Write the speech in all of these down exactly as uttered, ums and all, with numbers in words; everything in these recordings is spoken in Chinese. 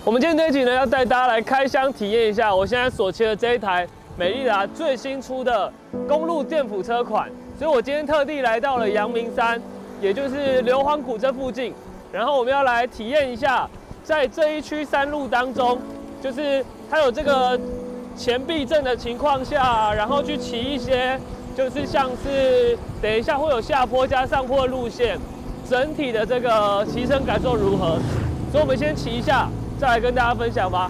我们今天这一集呢，要带大家来开箱体验一下我现在所骑的这一台美利达最新出的公路电辅车款。所以我今天特地来到了阳明山，也就是硫磺谷这附近，然后我们要来体验一下，在这一区山路当中，就是它有这个前避震的情况下，然后去骑一些，就是像是等一下会有下坡加上坡的路线，整体的这个骑乘感受如何？所以我们先骑一下，再来跟大家分享吧。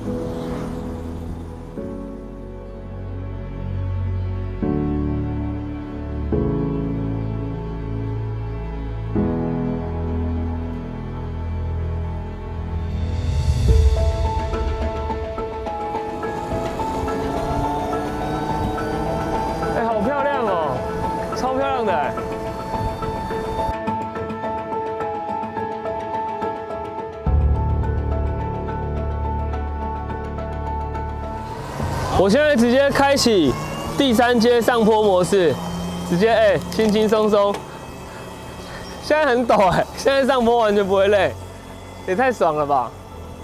哎，好漂亮哦，超漂亮的哎！我现在直接开启第三阶上坡模式，直接哎轻轻松松。现在很陡哎，现在上坡完全不会累，也太爽了吧！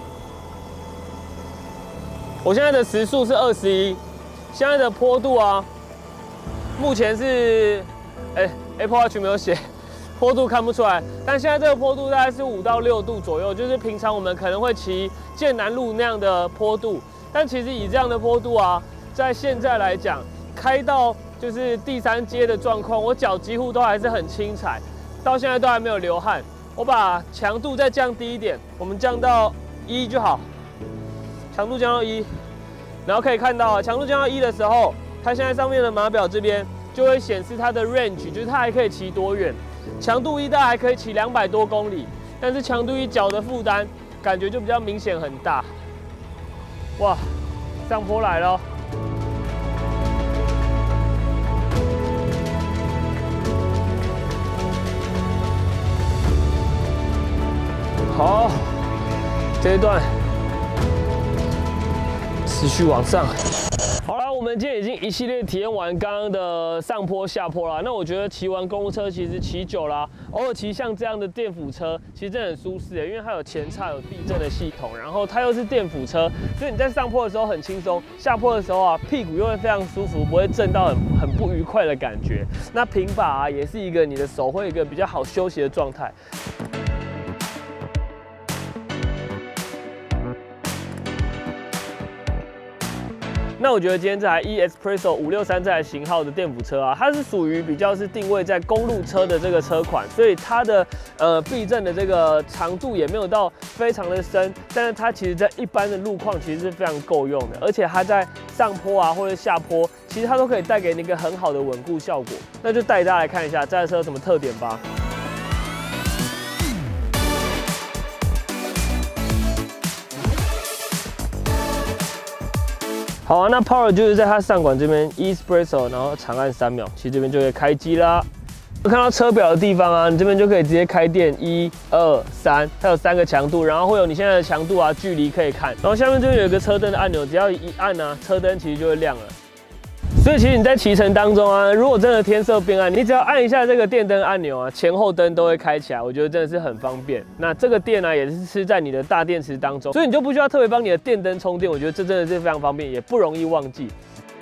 我现在的时速是二十一，现在的坡度啊，目前是哎 Apple Watch 没有写，坡度看不出来，但现在这个坡度大概是五到六度左右，就是平常我们可能会骑剑南路那样的坡度。但其实以这样的坡度啊，在现在来讲，开到就是第三阶的状况，我脚几乎都还是很轻踩，到现在都还没有流汗。我把强度再降低一点，我们降到一就好，强度降到一，然后可以看到啊，强度降到一的时候，它现在上面的码表这边就会显示它的 range， 就是它还可以骑多远。强度一大概还可以骑两百多公里，但是强度一脚的负担感觉就比较明显很大。哇，上坡来了！好，这一段持续往上。好了，我们今天已经一系列体验完刚刚的上坡、下坡啦。那我觉得骑完公路车，其实骑久啦，偶尔骑像这样的电辅车，其实真的很舒适耶，因为它有前叉、有避震的系统，然后它又是电辅车，所以你在上坡的时候很轻松，下坡的时候啊，屁股又会非常舒服，不会震到很很不愉快的感觉。那平把啊，也是一个你的手会有一个比较好休息的状态。那我觉得今天这台 E-Espresso 五六三这台型号的电辅车啊，它是属于比较是定位在公路车的这个车款，所以它的呃避震的这个长度也没有到非常的深，但是它其实在一般的路况其实是非常够用的，而且它在上坡啊或者下坡，其实它都可以带给你一个很好的稳固效果。那就带大家来看一下这台车有什么特点吧。好啊，那 Power 就是在它上管这边 E-Espresso， 然后长按三秒，其实这边就可以开机啦。看到车表的地方啊，你这边就可以直接开电，一、二、三，它有三个强度，然后会有你现在的强度啊、距离可以看。然后下面这边有一个车灯的按钮，只要一按啊，车灯其实就会亮了。所以其实你在骑乘当中啊，如果真的天色变暗，你只要按一下这个电灯按钮啊，前后灯都会开起来，我觉得真的是很方便。那这个电呢、啊，也是吃在你的大电池当中，所以你就不需要特别帮你的电灯充电，我觉得这真的是非常方便，也不容易忘记。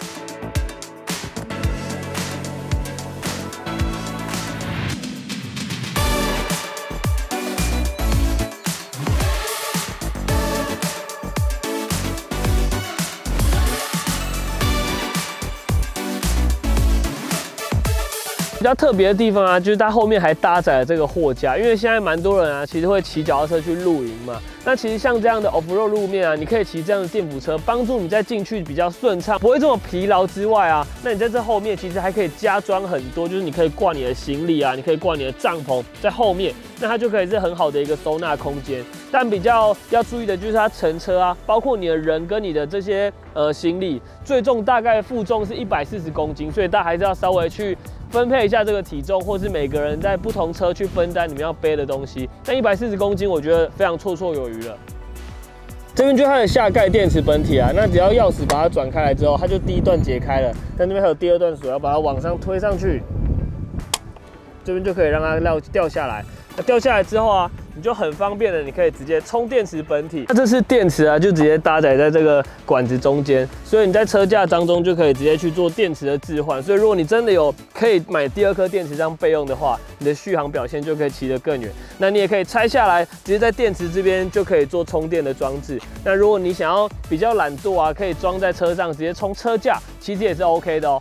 比较特别的地方啊，就是它后面还搭载了这个货架，因为现在蛮多人啊，其实会骑脚踏车去露营嘛。那其实像这样的 off-road 路面啊，你可以骑这样的电辅车，帮助你在进去比较顺畅，不会这么疲劳之外啊，那你在这后面其实还可以加装很多，就是你可以挂你的行李啊，你可以挂你的帐篷在后面，那它就可以是很好的一个收纳空间。但比较要注意的就是它乘车啊，包括你的人跟你的这些呃行李，最重大概负重是一百四十公斤，所以大家还是要稍微去分配一下这个体重，或是每个人在不同车去分担你们要背的东西。但一百四十公斤，我觉得非常绰绰有余了。这边就是它的下盖电池本体啊，那只要钥匙把它转开来之后，它就第一段解开了。但这边还有第二段锁，要把它往上推上去，这边就可以让它掉掉下来。那掉下来之后啊， 你就很方便的，你可以直接充电池本体。那这次电池啊，就直接搭载在这个管子中间，所以你在车架当中就可以直接去做电池的置换。所以如果你真的有可以买第二颗电池当备用的话，你的续航表现就可以骑得更远。那你也可以拆下来，直接在电池这边就可以做充电的装置。那如果你想要比较懒惰啊，可以装在车上直接充车架，其实也是 OK 的哦。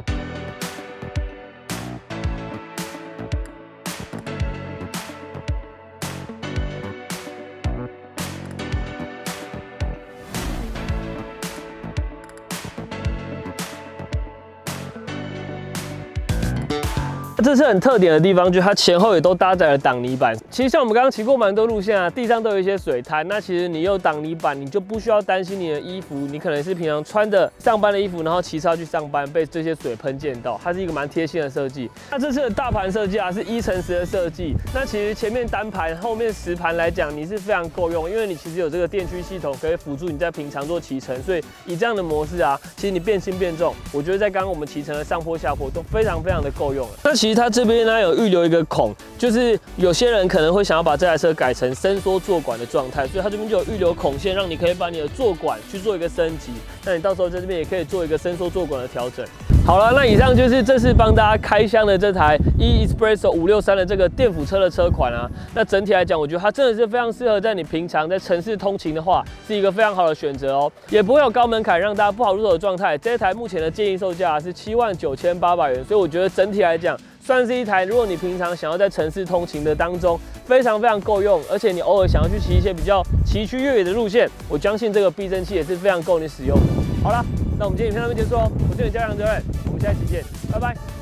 这是很特点的地方，就是它前后也都搭载了挡泥板。其实像我们刚刚骑过蛮多路线啊，地上都有一些水滩。那其实你有挡泥板，你就不需要担心你的衣服，你可能是平常穿的上班的衣服，然后骑车去上班被这些水喷溅到。它是一个蛮贴心的设计。那这次的大盘设计啊，是一乘十的设计。那其实前面单盘，后面十盘来讲，你是非常够用，因为你其实有这个电驱系统可以辅助你在平常做骑乘。所以以这样的模式啊，其实你变轻变重，我觉得在刚刚我们骑乘的上坡下坡都非常非常的够用了。那其实它这边呢有预留一个孔，就是有些人可能会想要把这台车改成伸缩坐管的状态，所以它这边就有预留孔线，让你可以把你的坐管去做一个升级。那你到时候在这边也可以做一个伸缩坐管的调整。好了，那以上就是这次帮大家开箱的这台 E-Espresso 五六三的这个电辅车的车款啊。那整体来讲，我觉得它真的是非常适合在你平常在城市通勤的话，是一个非常好的选择哦，也不会有高门槛让大家不好入手的状态。这一台目前的建议售价是七万九千八百元，所以我觉得整体来讲，算是一台，如果你平常想要在城市通勤的当中非常非常够用，而且你偶尔想要去骑一些比较崎岖越野的路线，我相信这个避震器也是非常够你使用的。好了，那我们今天影片到这边结束哦，我是你的家长责任，我们下期见，拜拜。